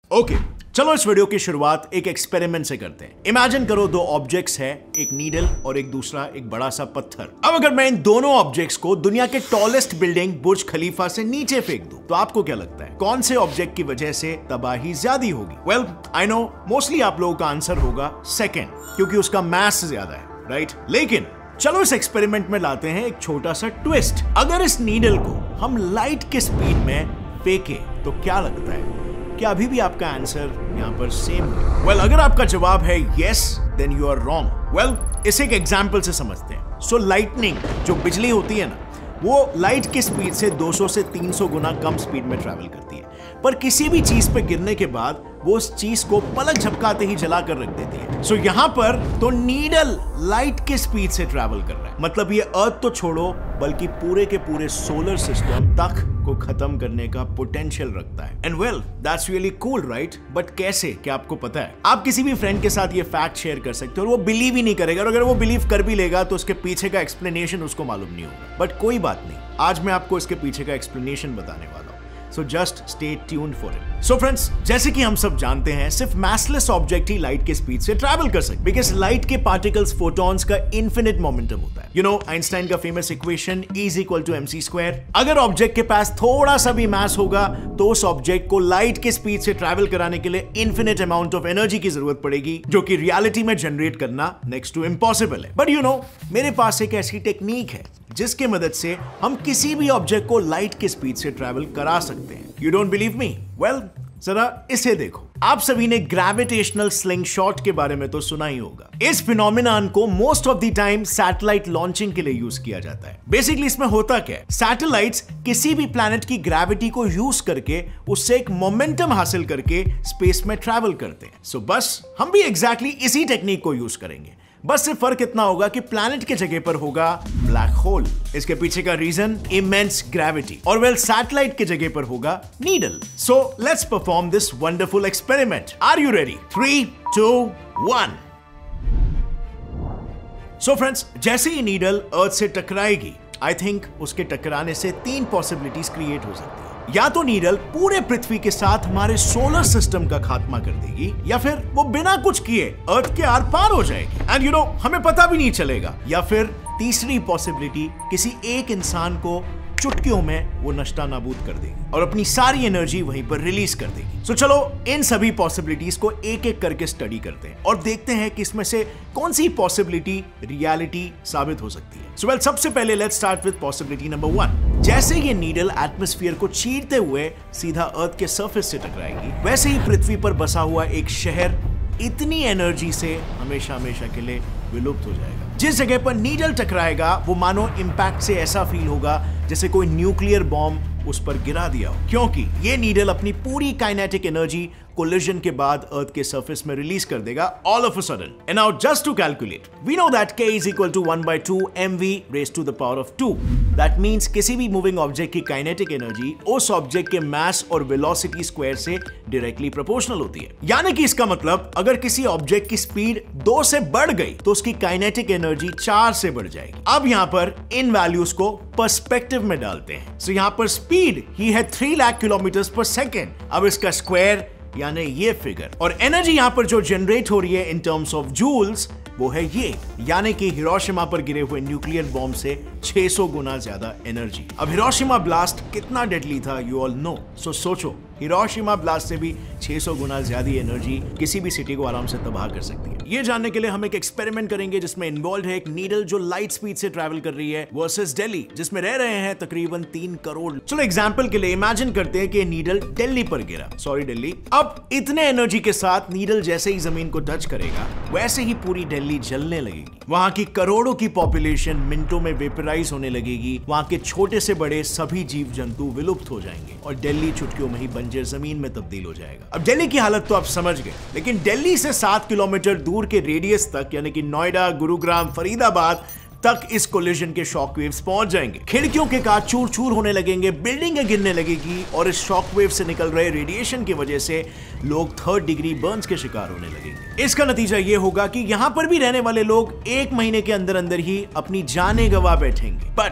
Okay, चलो इस video की शुरुआत एक एक्सपेरिमेंट से करते हैं। इमेजिन करो दो ऑब्जेक्ट्स है, एक नीडल और एक दूसरा एक बड़ा सा पत्थर। अब अगर मैं इन दोनों ऑब्जेक्ट्स को दुनिया के टॉलेस्ट बिल्डिंग बुर्ज खलीफा से नीचे फेंक दूं, तो आपको क्या लगता है कौन से ऑब्जेक्ट की वजह से तबाही ज्यादा होगी? वेल, आई नो मोस्टली आप लोगों का आंसर होगा सेकेंड, क्योंकि उसका मास ज्यादा है, राइट? लेकिन चलो इस एक्सपेरिमेंट में लाते हैं एक छोटा सा ट्विस्ट। अगर इस नीडल को हम लाइट के स्पीड में फेंके तो क्या लगता है? क्या अभी भी आपका आंसर यहाँ पर सेम है? वेल, अगर आपका जवाब है yes, then you are wrong. Well, इसे एक एग्जांपल से समझते हैं। सो लाइटनिंग जो बिजली होती है ना, वो लाइट की स्पीड से 200 से 300 गुना कम स्पीड में ट्रैवल करती है, पर किसी भी चीज पे गिरने के बाद वो उस चीज को पलक झपकाते ही जला कर रख देती है। सो यहाँ पर तो नीडल लाइट के स्पीड से ट्रैवल कर रहा है, मतलब ये अर्थ तो छोड़ो बल्कि पूरे के पूरे सोलर सिस्टम तक को खत्म करने का पोटेंशियल रखता है। And well, that's really cool, right? But कैसे? क्या आपको पता है? आप किसी भी फ्रेंड के साथ ये फैक्ट शेयर कर सकते हो और वो बिलीव ही नहीं करेगा, और अगर वो बिलीव कर भी लेगा तो उसके पीछे का एक्सप्लेनेशन उसको मालूम नहीं होगा। बट कोई बात नहीं, आज मैं आपको इसके पीछे का एक्सप्लेनेशन बताने वाला हूं। So just stay tuned for it. So friends, जैसे कि हम सब जानते हैं, सिर्फ massless ऑब्जेक्ट ही लाइट के स्पीड से ट्रैवल कर सकते, बिकॉज लाइट के पार्टिकल्स फोटॉन्स का इन्फिनिट मोमेंटम होता है। यू नो आइंस्टाइन का फेमस इक्वेशन E = mc²। अगर ऑब्जेक्ट के पास थोड़ा सा भी मास होगा तो उस ऑब्जेक्ट को लाइट के स्पीड से ट्रैवल कराने के लिए इन्फिनिट अमाउंट ऑफ एनर्जी की जरूरत पड़ेगी, जो कि रियलिटी में जनरेट करना नेक्स्ट टू इम्पॉसिबल है। बट यू नो, मेरे पास एक ऐसी टेक्निक है जिसके मदद से हम किसी भी ऑब्जेक्ट को लाइट के स्पीड से ट्रैवल करा सकते हैं। You don't believe me? Well, जरा इसे देखो। आप सभी ने ग्रेविटेशनल स्लिंगशॉट के बारे में तो सुना ही होगा। इस फिनोमिनन को most of the time satellite launching के लिए यूज किया जाता है। बेसिकली इसमें होता क्या है, सैटेलाइट्स किसी भी प्लैनेट की ग्रेविटी को यूज करके उससे एक मोमेंटम हासिल करके स्पेस में ट्रैवल करते हैं। सो बस हम भी एग्जैक्टली इसी टेक्निक को यूज करेंगे, बस सिर्फ फर्क इतना होगा कि प्लैनेट के जगह पर होगा ब्लैक होल। इसके पीछे का रीजन इमेंस ग्रेविटी, और वेल सैटेलाइट के जगह पर होगा needle. So let's perform this wonderful experiment. Are you ready? 3, 2, 1। So friends, जैसे ही नीडल अर्थ से टकराएगी, आई थिंक उसके टकराने से 3 पॉसिबिलिटीज क्रिएट हो सकती है। या तो नीडल पूरे पृथ्वी के साथ हमारे सोलर सिस्टम का खात्मा कर देगी, या फिर वो बिना कुछ किए अर्थ के आर पार हो जाएगी एंड यू नो हमें पता भी नहीं चलेगा। या फिर तीसरी पॉसिबिलिटी, किसी एक इंसान को चुटकियों में वो नष्टा नाबूद कर देगी और अपनी सारी एनर्जी वहीं पर रिलीज कर देगी। सो चलो इन सभी पॉसिबिलिटीज को एक एक करके स्टडी करते हैं और देखते हैं कि इसमें से कौन सी पॉसिबिलिटी रियलिटी साबित हो सकती है। सो वेल, सबसे पहले let's start with possibility number 1। जैसे ये नीडल एटमॉस्फेयर को चीरते हुए सीधा अर्थ के सरफेस से टकराएगी, वैसे ही पृथ्वी पर बसा हुआ एक शहर इतनी एनर्जी से हमेशा हमेशा के लिए विलुप्त हो जाएगा। जिस जगह पर नीडल टकराएगा वो मानो इंपैक्ट से ऐसा फील होगा जैसे कोई न्यूक्लियर बॉम्ब उस पर गिरा दिया हो, क्योंकि ये नीडल अपनी पूरी काइनेटिक एनर्जी कोलिजन के बाद अर्थ के सरफेस में रिलीज कर देगा all of a sudden. And now just to calculate, we know that k = 1/2 mv raised to the power of 2। That means किसी भी मूविंग ऑब्जेक्ट की काइनेटिक एनर्जी उस ऑब्जेक्ट के मास और वेलोसिटी स्क्वायर से डायरेक्टली प्रोपोर्शनल होती है। यानी कि इसका मतलब अगर किसी ऑब्जेक्ट की स्पीड 2 से बढ़ गई तो उसकी काइनेटिक एनर्जी 4 से बढ़ जाएगी। अब यहां पर इन वैल्यूज को पर्सपेक्टिव में डालते हैं। सो यहां पर स्पीड ही है 3 लाख किलोमीटर पर सेकेंड। अब इसका स्क्वायर यानी ये फिगर, और एनर्जी यहां पर जो जनरेट हो रही है इन टर्म्स ऑफ जूल्स, वो है ये, यानी कि हिरोशिमा पर गिरे हुए न्यूक्लियर बॉम्ब से 600 गुना ज्यादा एनर्जी। अब हिरोशिमा ब्लास्ट कितना डेडली था यू ऑल नो। सो सोचो, हिरोशिमा ब्लास्ट से भी 600 गुना ज्यादा एनर्जी किसी भी सिटी को आराम से तबाह कर सकती है। ये जानने के लिए हम एक एक्सपेरिमेंट करेंगे जिसमें इन्वॉल्व है एक नीडल जो लाइट स्पीड से ट्रैवल कर रही है वर्सेस दिल्ली, जिसमें रह रहे हैं तकरीबन 3 करोड़। चलो एग्जांपल के लिए इमेजिन करते हैं कि नीडल दिल्ली पर गिरा, सॉरी दिल्ली। अब इतने एनर्जी के साथ नीडल जैसे ही जमीन को टच करेगा वैसे ही पूरी दिल्ली जलने लगेगी। वहां की करोड़ों की पॉपुलेशन मिनटों में वेपराइज होने लगेगी। वहां के छोटे से बड़े सभी जीव जंतु विलुप्त हो जाएंगे और दिल्ली चुटकियों में ही बंजर जमीन में तब्दील हो जाएगा। अब दिल्ली की हालत तो आप समझ गए, लेकिन दिल्ली से 7 किलोमीटर दूर के रेडियस तक, यानी कि नोएडा, गुरुग्राम, फरीदाबाद तक इस कोलिजन के शॉक वेव्स पहुंच जाएंगे। खिड़कियों के कांच चूर चूर होने लगेंगे, बिल्डिंगें गिरने लगेगी और इस शॉक वेव से निकल रहे रेडिएशन की वजह से लोग 3rd डिग्री बर्न्स के शिकार होने लगेंगे। इसका नतीजा ये होगा कि यहां पर भी रहने वाले लोग 1 महीने के अंदर अंदर ही अपनी जानें गंवा बैठेंगे। But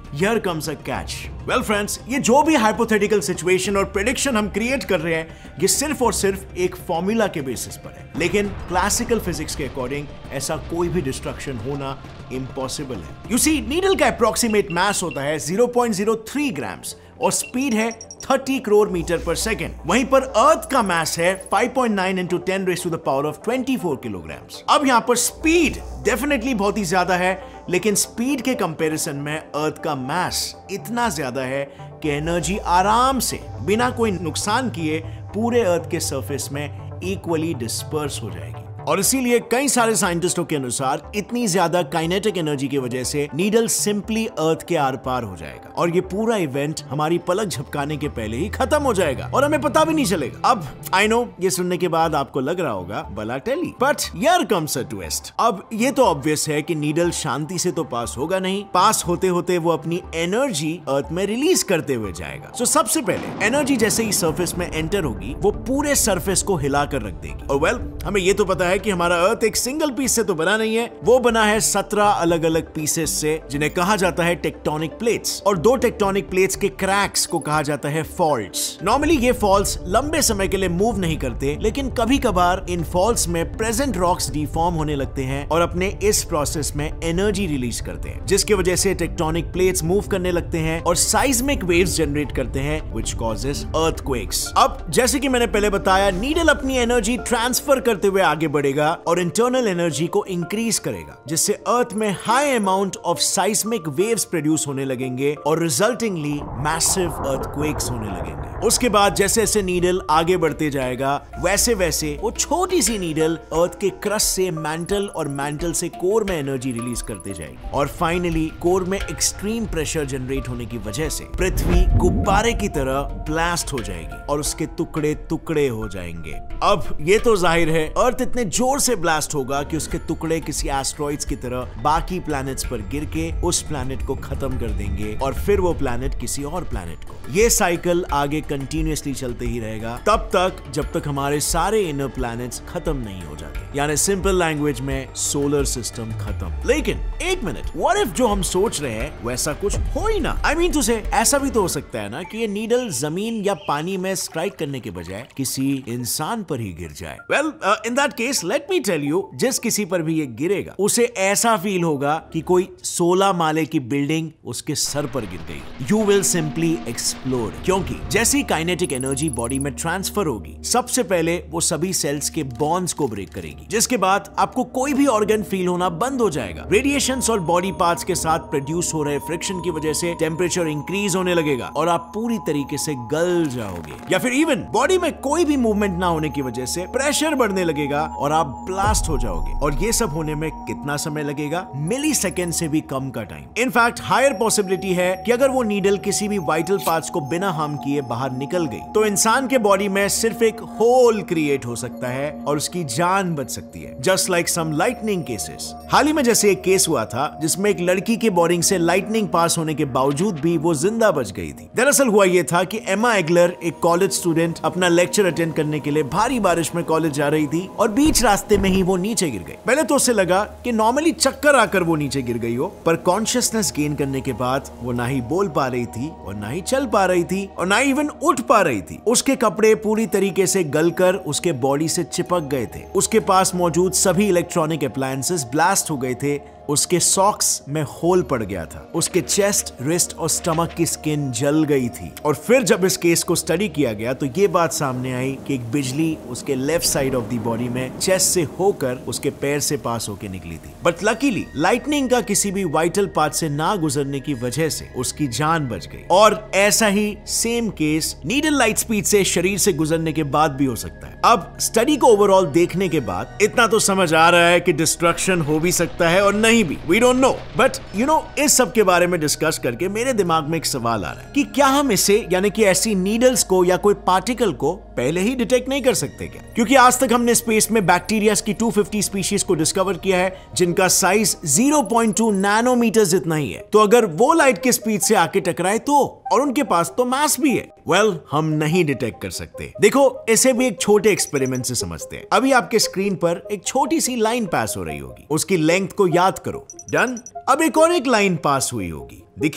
here comes a catch. Well friends, ये जो भी हाइपोथेटिकल सिचुएशन और प्रेडिक्शन हम क्रिएट कर रहे हैं, ये सिर्फ और सिर्फ एक फॉर्मूला के बेसिस पर है, लेकिन क्लासिकल फिजिक्स के अकॉर्डिंग ऐसा कोई भी डिस्ट्रक्शन होना इम्पॉसिबल है। यू सी, नीडल का अप्रॉक्सीमेट मास होता है 0.03 ग्राम्स और स्पीड है 30 करोड़ मीटर पर सेकेंड। वहीं पर अर्थ का मास है 5.9 into 10 raised to the power of 24 kilograms. अब यहां पर स्पीड डेफिनेटली बहुत ही ज्यादा है, लेकिन स्पीड के कंपैरिजन में अर्थ का मास इतना ज्यादा है कि एनर्जी आराम से बिना कोई नुकसान किए पूरे अर्थ के सरफेस में इक्वली डिस्पर्स हो जाएगी। और इसीलिए कई सारे साइंटिस्टों के अनुसार इतनी ज्यादा काइनेटिक एनर्जी की वजह से नीडल सिंपली अर्थ के आर पार हो जाएगा और ये पूरा इवेंट हमारी पलक झपकाने के पहले ही खत्म हो जाएगा और हमें पता भी नहीं चलेगा। अब आई नो ये सुनने के बाद आपको लग रहा होगा बला टेली, but here comes a twist. अब ये तो ऑब्वियस है कि नीडल शांति से तो पास होगा नहीं, पास होते होते वो अपनी एनर्जी अर्थ में रिलीज करते हुए जाएगा। सो सबसे पहले एनर्जी जैसे ही सरफेस में एंटर होगी वो पूरे सरफेस को हिलाकर रख देगी। और वेल, हमें ये तो पता है कि हमारा अर्थ एक सिंगल पीस से तो बना नहीं है, वो बना है 17 अलग अलग पीसेस से, जिन्हें कहा जाता है टेक्टोनिक प्लेट्स। और दो टेक्टोनिक प्लेट्स के क्रैक्स को कहा जाता है फॉल्ट्स। नॉर्मली ये फॉल्ट्स लंबे समय के लिए मूव नहीं करते, लेकिन कभी कभार इन फॉल्ट्स में प्रेजेंट रॉक्स डिफॉर्म होने लगते हैं और अपने इस प्रोसेस में एनर्जी रिलीज करते हैं, जिसकी वजह से टेक्टोनिक प्लेट्स मूव करने लगते हैं और साइज्मिक वेव्स जनरेट करते हैं, व्हिच कॉजेस अर्थक्वेक्स। अब जैसे कि मैंने पहले बताया, नीडल अपनी एनर्जी ट्रांसफर करते हुए आगे बढ़ेगा और इंटरनल एनर्जी को इंक्रीज करेगा, जिससे अर्थ में high amount of seismic waves produce होने लगेंगे और रिजल्टिंगली मैसिव अर्थक्वेक्स होने लगेंगे। उसके बाद जैसे जैसे नीडल आगे बढ़ते जाएगा, वैसे वैसे वो छोटी सी नीडल अर्थ के क्रस्ट से मैंटल और मैंटल से कोर में एनर्जी रिलीज करते जाएगी और फाइनली कोर में एक्सट्रीम प्रेशर जनरेट होने की वजह से पृथ्वी गुब्बारे की तरह ब्लास्ट हो जाएगी और उसके टुकड़े टुकड़े हो जाएंगे। अब ये तो जाहिर है अर्थ इतने जोर से ब्लास्ट होगा कि उसके टुकड़े किसी एस्ट्रॉइड्स की तरह बाकी प्लैनेट्स पर गिर के उस प्लैनेट को खत्म कर देंगे और फिर वो प्लैनेट किसी और प्लैनेट को। ये साइकिल आगे कंटिन्यूअसली चलते ही रहेगा तब तक जब तक हमारे सारे इनर प्लैनेट्स खत्म नहीं हो जाते, यानी सिंपल लैंग्वेज में सोलर सिस्टम खत्म। लेकिन एक मिनट, व्हाट इफ जो हम सोच रहे हैं वैसा कुछ हो ही ना? आई मीन टू से ऐसा भी तो हो सकता है ना कि ये नीडल जमीन या पानी में स्ट्राइक करने के बजाय किसी इंसान पर ही गिर जाए। Well, in that case let me tell you, जिस किसी पर भी ये गिरेगा उसे ऐसा फील होगा कि कोई 16 माले की बिल्डिंग उसके सर पर गिर गई। यू विल सिंपली एक्सप्लोड, क्योंकि जैसी काइनेटिक एनर्जी बॉडी में ट्रांसफर होगी, सबसे पहले वो सभी सेल्स के बॉन्ड्स को ब्रेक करेगी, जिसके बाद आपको कोई भी ऑर्गन फील होना बंद हो जाएगा। रेडिएशंस और बॉडी पार्ट्स के साथ प्रोड्यूस हो रहे फ्रिक्शन की वजह से टेम्परेचर इंक्रीज होने लगेगा और आप पूरी तरीके से गल जाओगे, या फिर इवन बॉडी में कोई भी मूवमेंट ना होने की वजह से प्रेशर बढ़ने लगेगा और आप ब्लास्ट हो जाओगे। और ये सब होने में कितना समय लगेगा? मिली सेकेंड से भी कम का टाइम। इनफैक्ट हायर पॉसिबिलिटी है कि अगर वो नीडल किसी भी वाइटल पार्ट्स को बिना हार्म किए बाहर निकल गई तो इंसान के बॉडी में सिर्फ एक होल क्रिएट हो सकता है और उसकी जान बच सकती है, just like some lightning cases. हाल ही में जैसे एक केस हुआ था जिसमें एक लड़की के बॉडी से लाइटनिंग पास होने के बावजूद भी वो जिंदा बच गई थी। दरअसल हुआ ये था कि एमा एगलर, एक कॉलेज स्टूडेंट, अपना लेक्चर अटेंड करने के लिए भारी बारिश में कॉलेज जा रही थी और बीच रास्ते में ही वो नीचे गिर गई। पहले तो उसे लगा कि नॉर्मली चक्कर आकर वो नीचे गिर गई हो, पर कॉन्शियसनेस गेन करने के बाद वो ना ही बोल पा रही थी और ना ही चल पा रही थी और ना ही इवन उठ पा रही थी। उसके कपड़े पूरी तरीके से गलकर उसके बॉडी से चिपक गए थे। उसके पास मौजूद सभी इलेक्ट्रॉनिक अप्लायंसेस ब्लास्ट हो गए थे। उसके सॉक्स में होल पड़ गया था। उसके चेस्ट, रिस्ट और स्टमक की स्किन जल गई थी। और फिर जब इस केस को स्टडी किया गया तो ये बात सामने आई कि एक बिजली उसके left side of the body में चेस्ट से होकर उसके पैर से पास होकर निकली थी। बट लकीली लाइटनिंग का किसी भी वाइटल पार्ट से ना गुजरने की वजह से उसकी जान बच गई। और ऐसा ही same case needle light speed से शरीर से गुजरने के बाद भी हो सकता है। अब स्टडी को ओवरऑल देखने के बाद इतना तो समझ आ रहा है कि डिस्ट्रक्शन हो भी सकता है और नहीं भी, we don't know, but you know, इस सब के बारे में डिस्कस करके मेरे दिमाग में एक सवाल आ रहा है कि क्या हम इसे, यानी कि ऐसी नीडल्स को या कोई पार्टिकल को पहले ही डिटेक्ट नहीं कर सकते क्या? क्योंकि आज तक हमने स्पेस में बैक्टीरिया की 250 स्पीशीज को डिस्कवर किया है जिनका साइज 0.2 नैनोमीटर जितना ही है। तो अगर वो लाइट के स्पीड से आके टकराए तो, और उनके पास तो मास भी है, वेल, हम नहीं डिटेक्ट कर सकते। देखो, इसे भी एक छोटे एक्सपेरिमेंट से समझते हैं। अभी आपके स्क्रीन पर एक छोटी सी लाइन पास हो रही होगी, उसकी लेंथ को याद करो। डन। अब एक और एक लाइन पास हुई होगी, दिखी?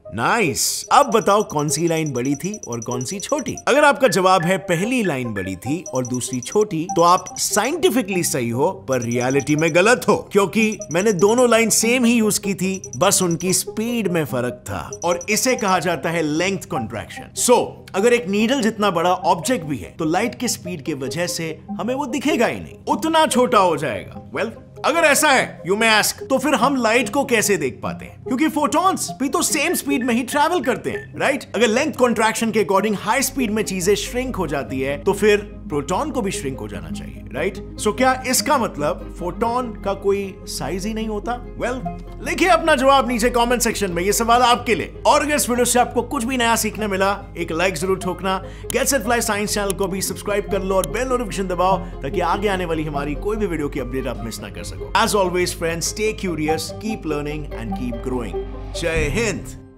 नाइस। अब बताओ कौन सी लाइन बड़ी थी और कौन सी छोटी। अगर आपका जवाब है पहली लाइन बड़ी थी और दूसरी छोटी, तो आप साइंटिफिकली सही हो पर रियलिटी में गलत हो, क्योंकि मैंने दोनों लाइन सेम ही यूज की थी, बस उनकी स्पीड में फर्क था और इसे कहा जाता है लेंथ कॉन्ट्रैक्शन। सो अगर एक नीडल जितना बड़ा ऑब्जेक्ट भी है तो लाइट की स्पीड की वजह से हमें वो दिखेगा ही नहीं, उतना छोटा हो जाएगा। वेल, अगर ऐसा है यू मे आस्क, तो फिर हम लाइट को कैसे देख पाते हैं? क्योंकि फोटॉन्स भी तो सेम स्पीड में ही ट्रैवल करते हैं, राइट? अगर लेंथ कॉन्ट्रैक्शन के अकॉर्डिंग हाई स्पीड में चीजें श्रिंक हो जाती है तो फिर प्रोटॉन को भी श्रिंक हो जाना चाहिए, राइट? सो क्या इसका मतलब फोटॉन का कोई साइज ही नहीं होता? वेल, लिखिए अपना जवाब नीचे कमेंट सेक्शन में, ये सवाल आपके लिए। और अगर इस वीडियो से आपको कुछ भी नया सीखने मिला, एक लाइक जरूर ठोकना। Get set fly science channel को भी सब्सक्राइब कर लो और बेल नोटिफिकेशन दबाओ ताकि आगे आने वाली हमारी कोई भी वीडियो की अपडेट आप मिस ना कर सको। As always friends, stay curious, keep learning and keep growing. जय हिंद।